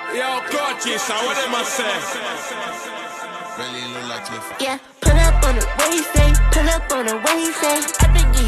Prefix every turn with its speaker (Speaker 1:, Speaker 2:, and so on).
Speaker 1: Yo, gorgeous, what am I saying?
Speaker 2: Really look like Clifford.
Speaker 3: Yeah, pull up on the waist, pull up on the waist, I think